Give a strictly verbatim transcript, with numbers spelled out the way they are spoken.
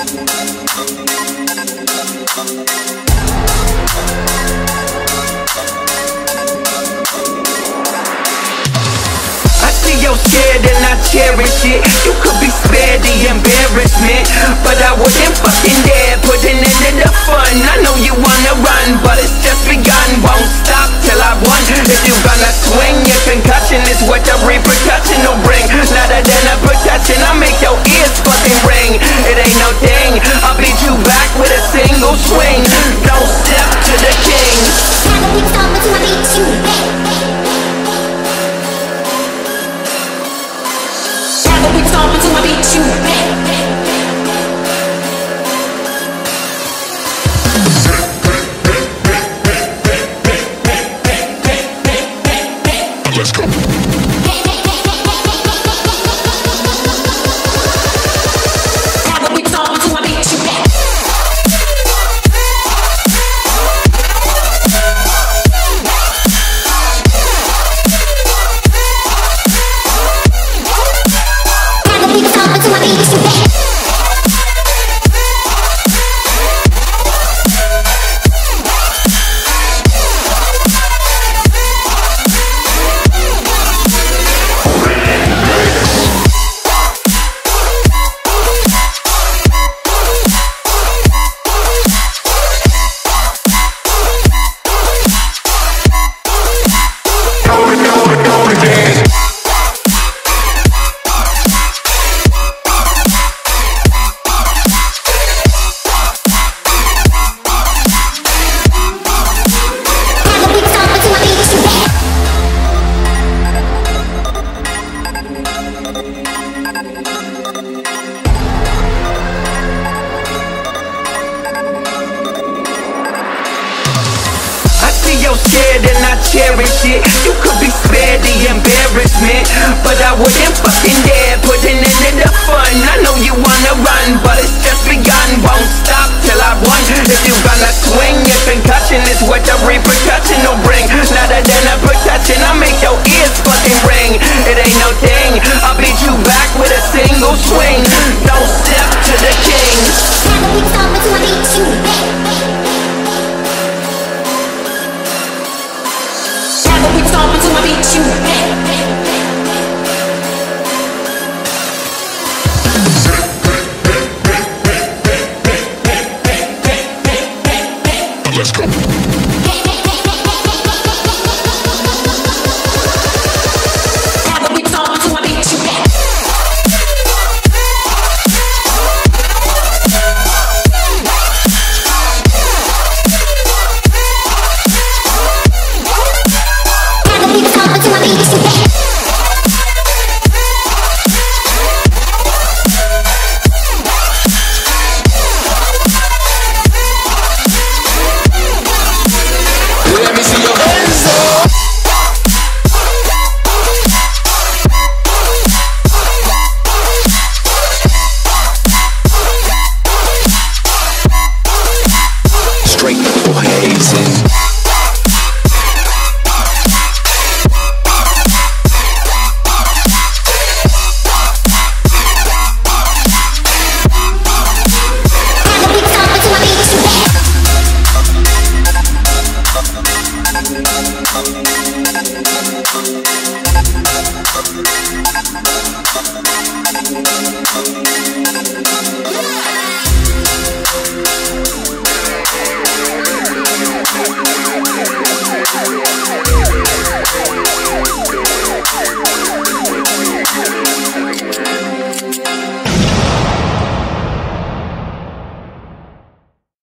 You're scared and I cherish it. You could be spared the embarrassment, but I wouldn't fucking dare put an end to the fun. I know you wanna run, but it's just begun. Won't stop till I won. If you gonna swing, your concussion is what the repercussion will bring. Louder than a percussion, I make your ears fucking ring. It ain't no thing, I'll beat you back with a single swing. Don't step to the king. Have a big stomp until I beat you back. Stomp until I beat you back. Let's go. Have a big stomp until I beat you back. You're scared and I cherish it. You could be spared the embarrassment, but I wouldn't fucking dare put an end to the fun. I know you wanna run, but it's just begun. Won't stop till I won. If you gonna swing, your concussion is what the repercussion